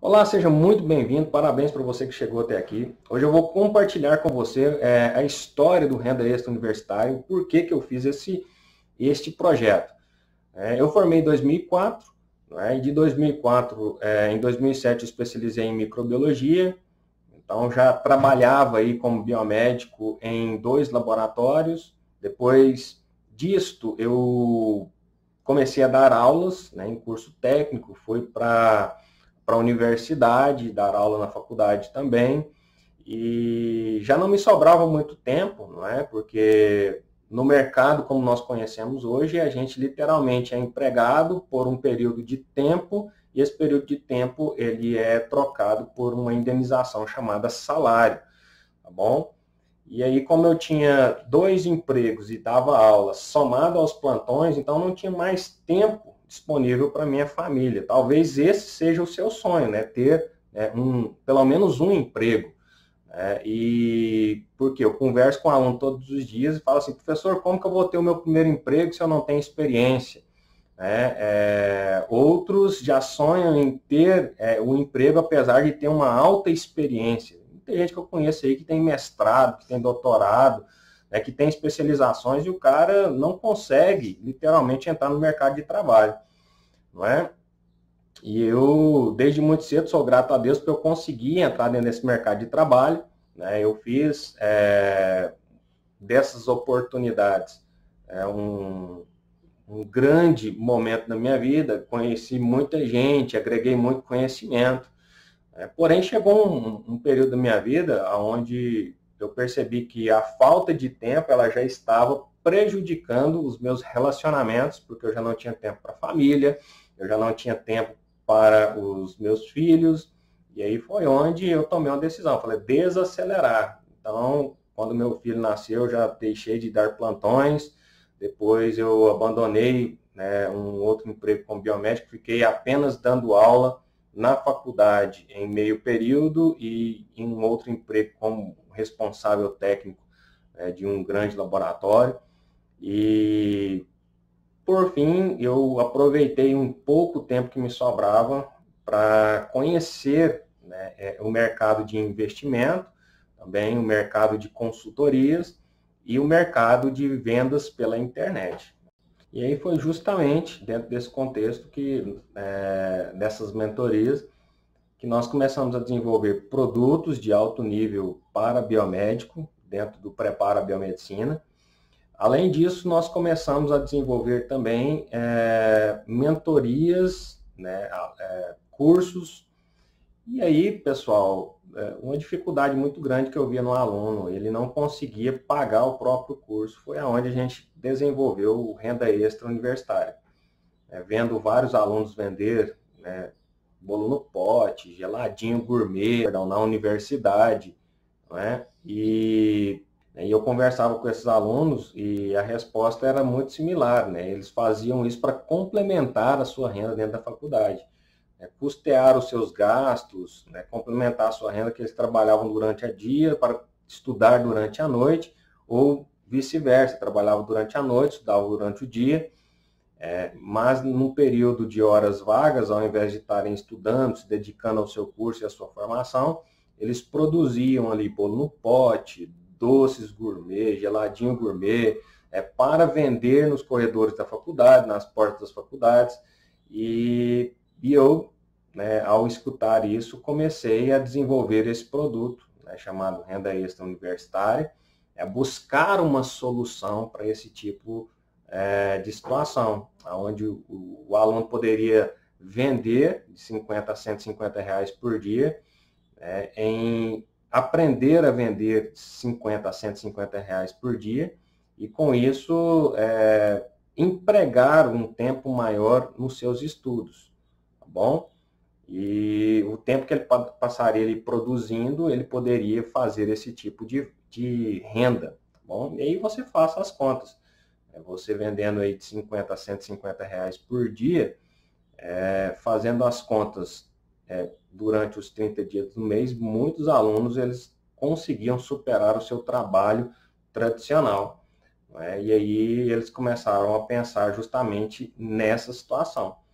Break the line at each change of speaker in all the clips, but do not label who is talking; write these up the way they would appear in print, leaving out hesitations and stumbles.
Olá, seja muito bem-vindo, parabéns para você que chegou até aqui. Hoje eu vou compartilhar com você a história do Renda Extra Universitário, por que que eu fiz este projeto. Eu formei em 2004, né, e de 2004, em 2007 eu especializei em microbiologia, então já trabalhava aí como biomédico em 2 laboratórios. Depois disto eu comecei a dar aulas, né, em curso técnico, fui para a universidade, dar aula na faculdade também, e já não me sobrava muito tempo, não é? Porque no mercado, como nós conhecemos hoje, a gente literalmente é empregado por um período de tempo, e esse período de tempo ele é trocado por uma indenização chamada salário, tá bom? E aí, como eu tinha 2 empregos e dava aula somado aos plantões, então não tinha mais tempo disponível para minha família. Talvez esse seja o seu sonho, né? Ter pelo menos um emprego. E porque eu converso com o aluno todos os dias e falo assim, professor, como que eu vou ter o meu primeiro emprego se eu não tenho experiência? Outros já sonham em ter o emprego apesar de ter uma alta experiência. Tem gente que eu conheço aí que tem mestrado, que tem doutorado, né, que tem especializações e o cara não consegue literalmente entrar no mercado de trabalho, não é? E eu, desde muito cedo, sou grato a Deus porque eu consegui entrar dentro desse mercado de trabalho, né? Eu fiz dessas oportunidades um grande momento na minha vida, conheci muita gente, agreguei muito conhecimento. Porém, chegou um período da minha vida onde eu percebi que a falta de tempo ela já estava prejudicando os meus relacionamentos, porque eu já não tinha tempo para a família, eu já não tinha tempo para os meus filhos, e aí foi onde eu tomei uma decisão, falei, desacelerar. Então, quando meu filho nasceu, eu já deixei de dar plantões, depois eu abandonei, né, um outro emprego como biomédico, fiquei apenas dando aula na faculdade em meio período e em um outro emprego como responsável técnico de um grande laboratório. E, por fim, eu aproveitei um pouco tempo que me sobrava para conhecer, né, o mercado de investimento, também o mercado de consultorias e o mercado de vendas pela internet. E aí foi justamente dentro desse contexto que, dessas mentorias, que nós começamos a desenvolver produtos de alto nível para biomédico, dentro do Prepara Biomedicina. Além disso, nós começamos a desenvolver também mentorias, né, cursos. E aí, pessoal, uma dificuldade muito grande que eu via no aluno, ele não conseguia pagar o próprio curso, foi aonde a gente desenvolveu o Renda Extra Universitária. Vendo vários alunos vender, né, bolo no pote, geladinho gourmet, perdão, na universidade, não é? E eu conversava com esses alunos e a resposta era muito similar, né? Eles faziam isso para complementar a sua renda dentro da faculdade, né? Custear os seus gastos, né? Complementar a sua renda que eles trabalhavam durante o dia para estudar durante a noite, ou vice-versa, trabalhavam durante a noite, estudavam durante o dia, mas num período de horas vagas, ao invés de estarem estudando, se dedicando ao seu curso e à sua formação, eles produziam ali bolo no pote, doces gourmet, geladinho gourmet, para vender nos corredores da faculdade, nas portas das faculdades. E eu, né, ao escutar isso, comecei a desenvolver esse produto, né, chamado Renda Extra Universitária, buscar uma solução para esse tipo de situação, onde o aluno poderia vender de 50 a 150 reais por dia, em aprender a vender de 50 a 150 reais por dia, e com isso empregar um tempo maior nos seus estudos, tá bom? E o tempo que ele passaria ali produzindo, ele poderia fazer esse tipo de renda, tá bom? E aí você faça as contas. Você vendendo aí de 50 a 150 reais por dia, fazendo as contas durante os 30 dias do mês, muitos alunos eles conseguiam superar o seu trabalho tradicional. E aí eles começaram a pensar justamente nessa situação.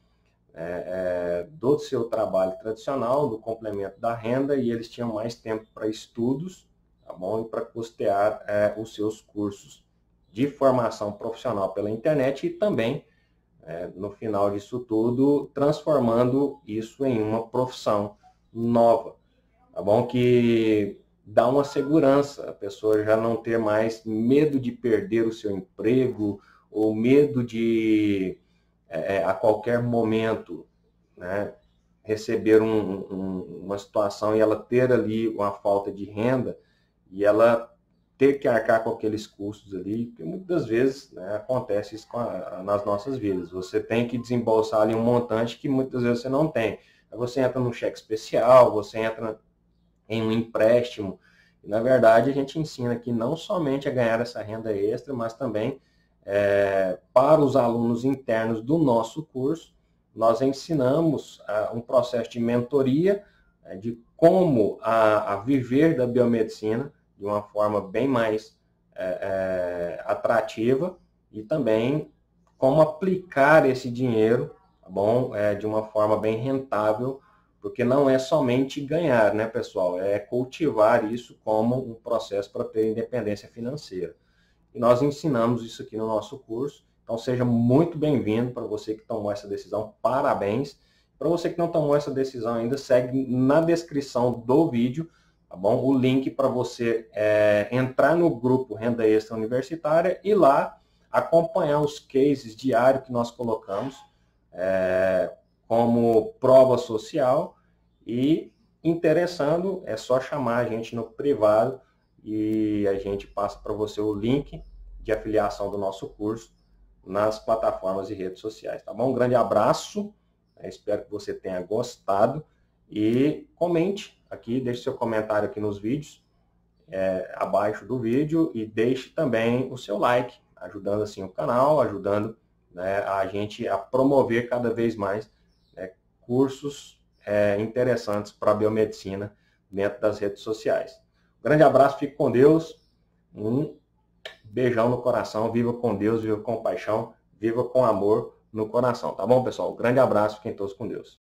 do seu trabalho tradicional, do complemento da renda, e eles tinham mais tempo para estudos, tá bom? E para custear os seus cursos de formação profissional pela internet e também, no final disso tudo, transformando isso em uma profissão nova, tá bom? Que dá uma segurança, a pessoa já não ter mais medo de perder o seu emprego ou medo de, a qualquer momento, né, receber uma situação e ela ter ali uma falta de renda e ela ter que arcar com aqueles custos ali, que muitas vezes, né, acontece isso nas nossas vidas. Você tem que desembolsar ali um montante que muitas vezes você não tem. Aí você entra num cheque especial, você entra em um empréstimo. E, na verdade, a gente ensina aqui não somente a ganhar essa renda extra, mas também para os alunos internos do nosso curso, nós ensinamos um processo de mentoria, de como a viver da biomedicina de uma forma bem mais atrativa e também como aplicar esse dinheiro, tá bom? De uma forma bem rentável, porque não é somente ganhar, né, pessoal? É cultivar isso como um processo para ter independência financeira. E nós ensinamos isso aqui no nosso curso. Então, seja muito bem-vindo para você que tomou essa decisão. Parabéns. Para você que não tomou essa decisão ainda, segue na descrição do vídeo, tá bom? O link para você entrar no grupo Renda Extra Universitária e lá acompanhar os cases diários que nós colocamos como prova social. E interessando, é só chamar a gente no privado e a gente passa para você o link de afiliação do nosso curso nas plataformas e redes sociais, tá bom? Um grande abraço, espero que você tenha gostado e comente aqui, deixe seu comentário aqui nos vídeos, abaixo do vídeo e deixe também o seu like, ajudando assim o canal, ajudando, né, a gente a promover cada vez mais, né, cursos interessantes para a biomedicina dentro das redes sociais. Grande abraço, fique com Deus, um beijão no coração, viva com Deus, viva com paixão, viva com amor no coração, tá bom, pessoal? Grande abraço, fiquem todos com Deus.